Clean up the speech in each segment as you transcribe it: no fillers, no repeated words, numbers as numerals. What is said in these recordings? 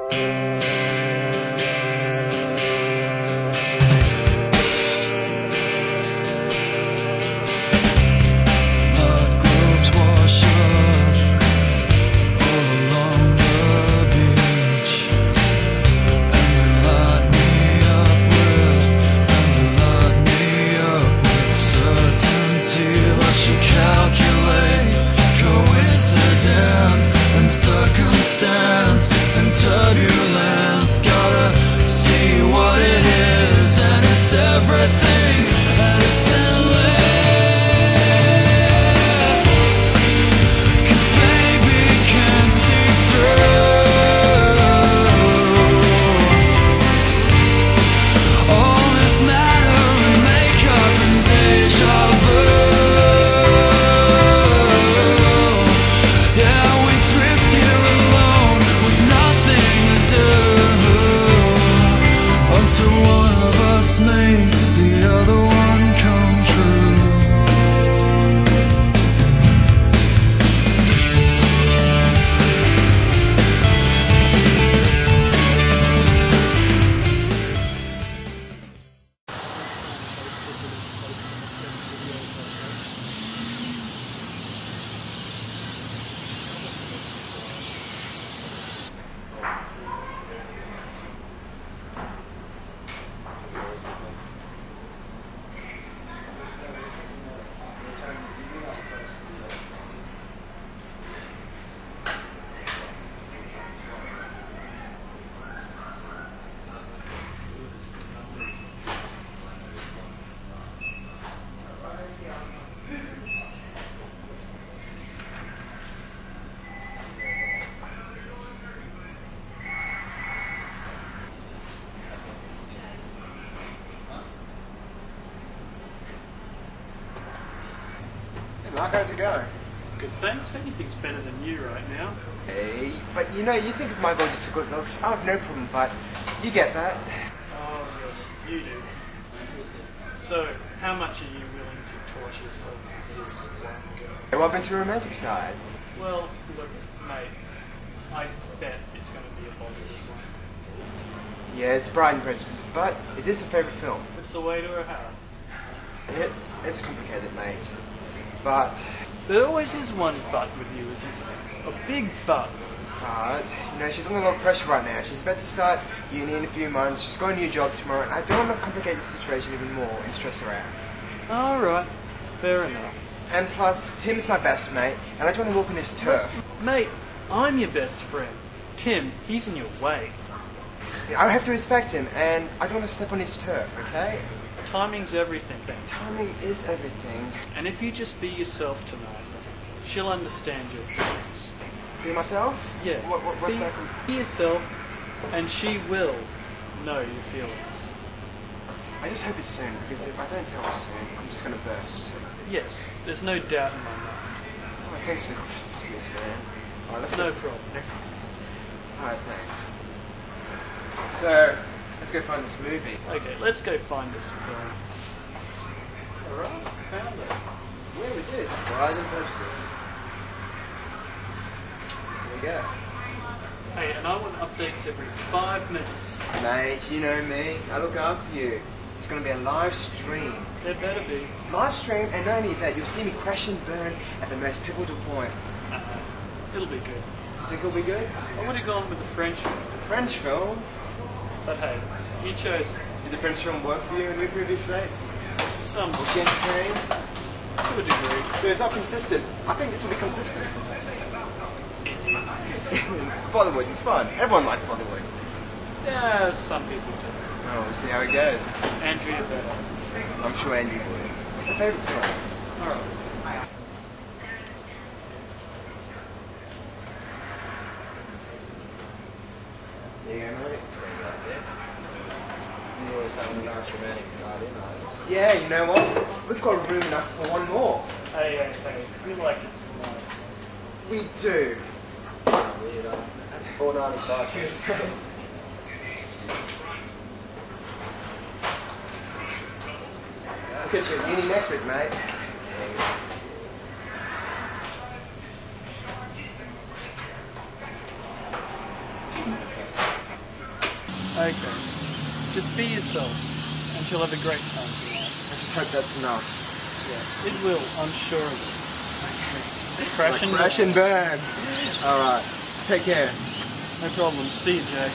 And turbulence, gotta see what it is, and it's everything, and it's endless. 'Cause baby can't see through all this matter and makeup and deja vu. Yeah, we drift here alone with nothing to do, until one of us makes the other one come true. Mark, how's it going? Good, thanks. Anything's better than you right now. Hey, but you know, you think of my gorgeous good looks, I have no problem, but you get that. Oh, yes, you do. So, how much are you willing to torture yourself for this one girl? Well, I've been to the romantic side. Well, look, mate, I bet it's going to be a positive one. Yeah, it's Pride and Prejudice, but it is a favourite film. It's the way to her heart. It's complicated, mate. But There always is one but with you, isn't there? A big but. you know, she's under a lot of pressure right now. She's about to start uni in a few months. She's got a new job tomorrow, and I don't want to complicate the situation even more and stress her out. Alright, fair enough. And plus, Tim's my best mate, and I don't want to walk on his turf. Mate, I'm your best friend. Tim, he's in your way. I have to respect him, and I don't want to step on his turf, okay? Timing's everything. Timing is everything. And if you just be yourself tonight, she'll understand your feelings. Be myself? Yeah. What's that? Be yourself, and she will know your feelings. I just hope it's soon, because if I don't tell her soon, I'm just going to burst. Yes, there's no doubt in my mind. Oh, thanks for the confidence, man. Alright, let's No go. problem. No problems. Alright, thanks. So, let's go find this movie. Okay, let's go find this film. Alright, found it. Yeah, we did. Pride and Prejudice. There we go. Hey, and I want updates every 5 minutes. Mate, you know me. I look after you. It's going to be a live stream. There better be. Live stream, and not only that, you'll see me crash and burn at the most pivotal point. It'll be good. Think it'll be good? I would have gone with the French film. French film? But hey, you chose Did the French film work for you in your previous lives? some Was she entertained? to a degree. So it's not consistent. I think this will be consistent. It's Bollywood, it's fun. Everyone likes Bollywood. Yeah, some people do. Oh, we'll see how it goes. Andrea better. I'm sure Andy would. It's a favourite film. Alright. There you go, mate. You always have a nice romantic night in, Iris. Yeah, you know what? We've got room enough for one more. Hey, we like it smart. We do. Oh, weird, that's $4.95. Cheers. Look at you, uni next week, mate. Okay. Just be yourself, and she'll have a great time tonight. I just hope that's enough. Yeah, it will. I'm sure of it. Crash and burn. Alright. Take care. No problem. See you, Jay.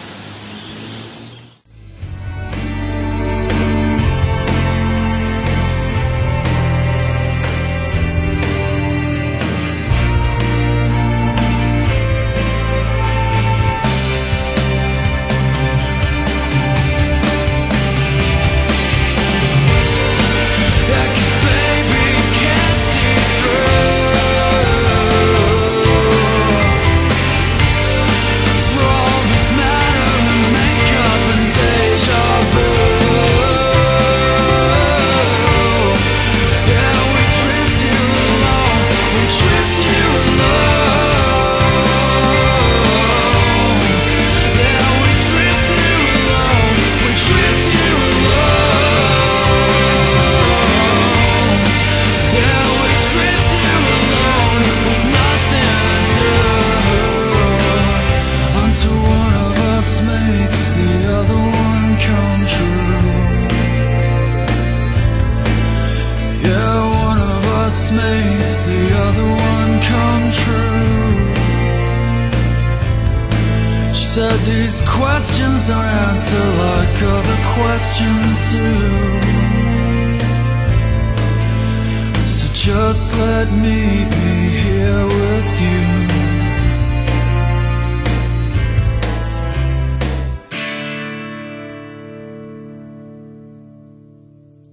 Makes the other one come true. She said these questions don't answer like other questions do. So just let me be here with you.